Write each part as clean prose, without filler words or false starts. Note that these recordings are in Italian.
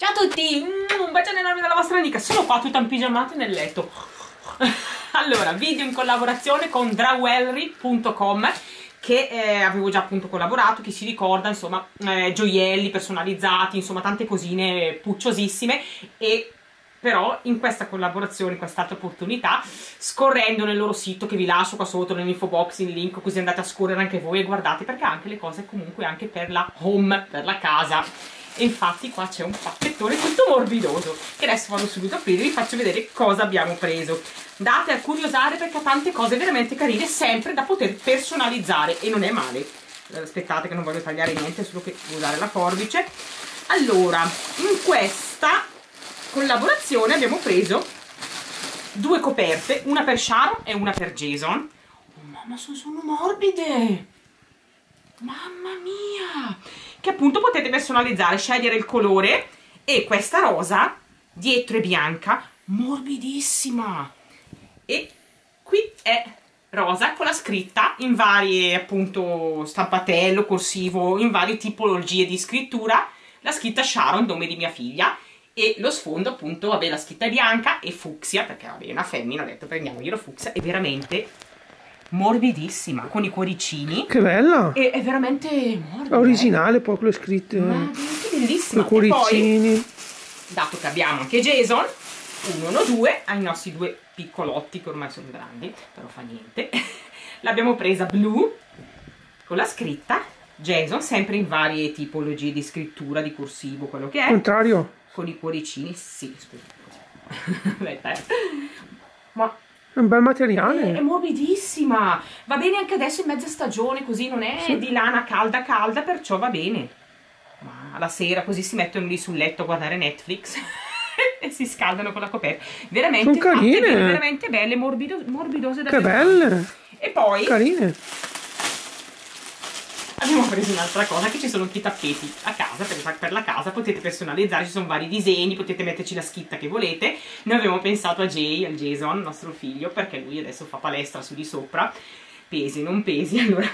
Ciao a tutti, un bacione enorme dalla vostra amica. Sono qua tutta impigiamata nel letto. Allora, video in collaborazione con Drawelry.com, che avevo già appunto collaborato, chi si ricorda, insomma, gioielli personalizzati, insomma tante cosine pucciosissime. E però in questa collaborazione, in quest'altra opportunità, scorrendo nel loro sito, che vi lascio qua sotto nell'info box il link, così andate a scorrere anche voi e guardate, perché anche le cose comunque anche per la home, per la casa. E infatti qua c'è un pacchettone tutto morbidoso che adesso vado subito a aprire e vi faccio vedere cosa abbiamo preso. Andate a curiosare perché ha tante cose veramente carine, sempre da poter personalizzare, e non è male. Aspettate che non voglio tagliare niente, solo che devo usare la forbice. Allora, in questa collaborazione abbiamo preso due coperte, una per Sharon e una per Jason. Oh mamma, sono morbide! Mamma mia! Che appunto potete personalizzare, scegliere il colore. E questa rosa dietro è bianca, morbidissima, e qui è rosa con la scritta in varie appunto stampatello, corsivo, in varie tipologie di scrittura, la scritta Sharon, nome di mia figlia, e lo sfondo appunto, vabbè, la scritta è bianca e fucsia, perché vabbè è una femmina, ho detto prendiamoglielo fucsia. È veramente morbidissima, con i cuoricini. Che bella! E è veramente morbida, originale, poi con le scritte, bellissima. con i cuoricini. Poi, dato che abbiamo anche Jason, 1-1-2, ai nostri due piccolotti che ormai sono grandi, però fa niente, l'abbiamo presa blu con la scritta Jason, sempre in varie tipologie di scrittura, di corsivo, quello che è. Contrario. Con i cuoricini, sì, scusa, così. Aspetta, ma è un bel materiale, è morbidissima, va bene anche adesso in mezza stagione, così non è di lana calda calda, perciò va bene. Ma la sera così si mettono lì sul letto a guardare Netflix e si scaldano con la coperta. Veramente sono carine, veramente belle, morbidose da che belle. E poi carine. abbiamo preso un'altra cosa, che ci sono anche i tappeti a casa, per la casa, potete personalizzare, ci sono vari disegni, potete metterci la scritta che volete. Noi abbiamo pensato a Jason, nostro figlio, perché lui adesso fa palestra su di sopra, pesi, non pesi, allora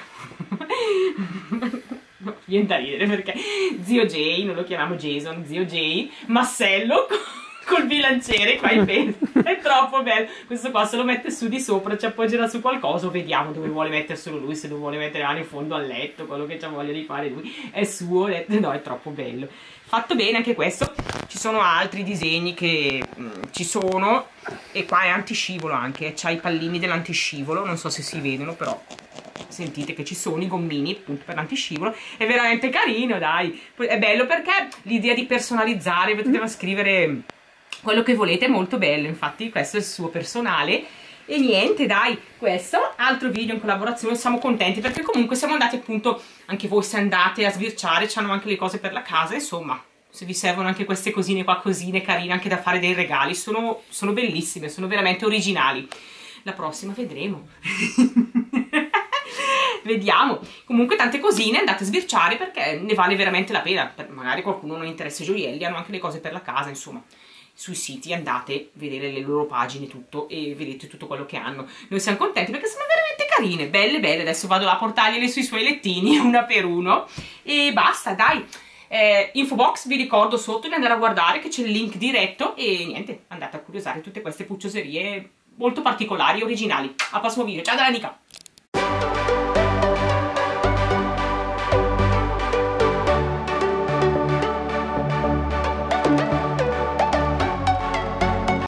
viene da ridere perché zio Jay, non lo chiamiamo Jason, zio Jay, massello col bilanciere qua in peso, è troppo bello. Questo qua se lo mette su di sopra, ci appoggerà su qualcosa, vediamo dove vuole metterselo lui, se lo vuole mettere in fondo al letto, quello che c'ha voglia di fare lui, è suo letto. No, è troppo bello, fatto bene anche questo. Ci sono altri disegni che ci sono, e qua è antiscivolo anche, c'ha i pallini dell'antiscivolo, non so se si vedono, però sentite che ci sono i gommini appunto per l'antiscivolo. È veramente carino, dai, è bello perché l'idea di personalizzare, potete scrivere quello che volete, è molto bello. Infatti questo è il suo personale. E niente, dai, questo altro video in collaborazione, siamo contenti perché comunque siamo andati appunto, anche voi se andate a sbirciare c'hanno anche le cose per la casa, insomma, se vi servono anche queste cosine qua, cosine carine anche da fare dei regali, sono bellissime, sono veramente originali. La prossima vedremo. Vediamo. Comunque tante cosine, andate a sbirciare perché ne vale veramente la pena. Magari qualcuno non interessa i gioielli, hanno anche le cose per la casa, insomma. Sui siti andate a vedere le loro pagine, tutto, e vedete tutto quello che hanno. Noi siamo contenti perché sono veramente carine, belle belle. Adesso vado a portargliele sui suoi lettini una per uno e basta, dai. Info box, vi ricordo sotto di andare a guardare che c'è il link diretto, e niente, andate a curiosare tutte queste puccioserie molto particolari e originali. Al prossimo video, ciao dall'Anica!